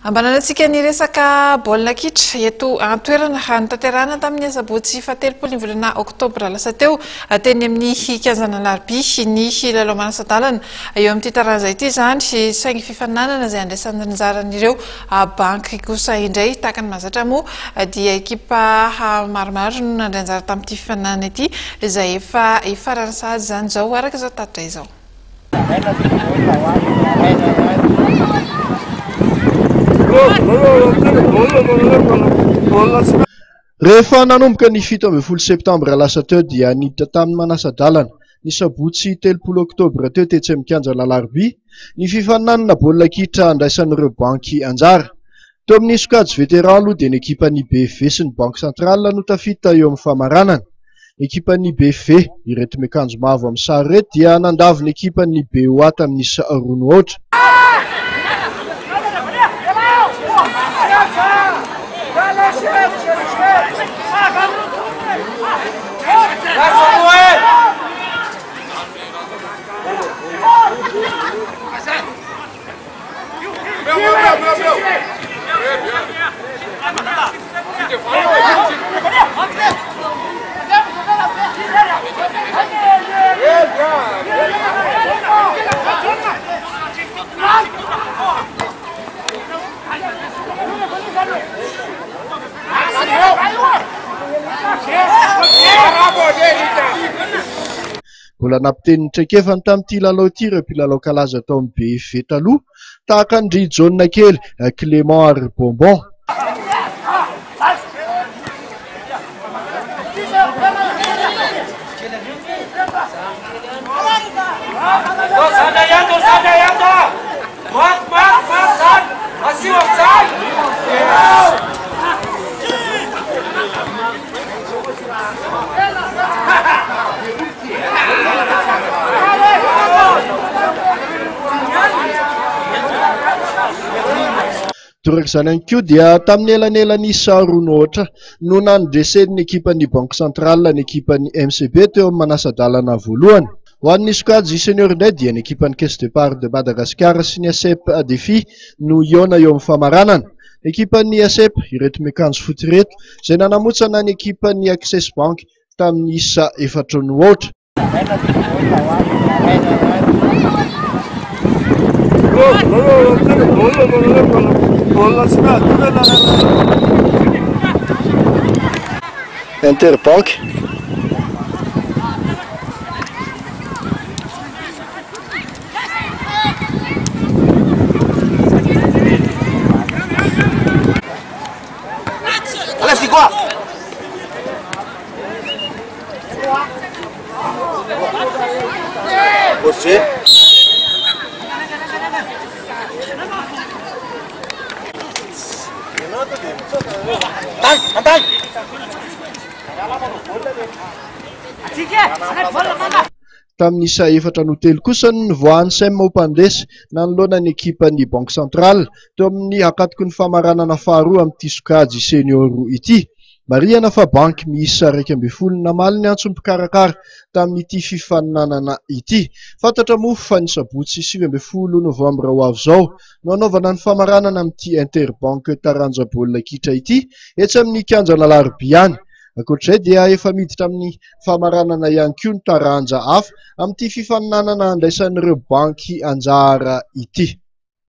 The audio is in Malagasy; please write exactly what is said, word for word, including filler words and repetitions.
Ambananantsika ny resaka baolina kitra eto an-toerana notanterahana tamin'ny asabotsy fahatelopolo ny volana oktobra lasa teo teny amin'ny kianjana Alarobia ny lalao manasa-dalana eo amin'ity taranja ity izany saingy fifaninanana izay andraisan'ny anjaran'ireo banky kosa indray tahaka ny mahazatra moa dia ekipa maromaro no nandray anjara tamin'ity fifaninanana ity izay efa farany sahady izany izao araka izao tatitra izao. Rehefa nanomboka ny fito ambin'ny folo septambra lasa teo dia niditra tamin'ny manasa-dalana ny sabotsy telopolo oktobra teo tetsy amin'ny kianjana Alarobia ny fifaninanana baolina kitra andraisan'ireo banky anjara. Teo amin'ny sokajy veteran aloha dia ny ekipan'ny B F V sy ny banky centrale no tafita eo amin'ny famaranana. Ekipan'ny B F V ireto miakanjo mavo amin'ny sary ireto dia nandavy ny ekipan'ny B O A tamin'ny isa roa ny ohatra. Mbola nampiteny traikefany tamin'ity lalao ity ireo mpilalao kalaza tao amin'ny B F V taloha tahaka ny Ry Jaune kely Clément ary Bonbon. Torak izany ihany koa dia tamin'ny elanelany isa roa ny ohatra no nandresen'ny ekipan'ny banky centrale ny ekipan'ny M C B teo amin'ny manasa-dalana voalohany. Ho an'ny sokajy senior indray dia ny ekipan'ny Caisse d'Épargne de Madagascar sy ny A S E P Défi no iona eo amin'ny famaranana. Ekipan'ny A S E P ireto miakanjo fotsy ireto izay nanamotsana ny ekipan'ny Access Bank tamin'ny isa efatra ny ohatra. Interbank você tamin'ny isa efatra no telo kosa ny voahan'ny Sem Mopandesy nanoloana ny ekipan'ny banky centrale teo amin'ny hakatoko ny famaranana faharoa amin'ity sokajy senior ity. Marihana fa banky miisa iraika ambin'ny folo namaly ny antso mpikarakara tamin'ity fifaninanana ity. Fantatra moa fa ny sabotsy sivy ambin'ny folo novambra ho avy izao no anaovana ny famaranana amin'ity Interbank taranja baolina kitra ity etsy amin'ny kianjana Alarobia any. Ankoatr'izay dia efa miditra amin'ny famaranana ihany koa ny taranja hafa amin'ity fifaninanana andraisan'ireo banky anjara ity.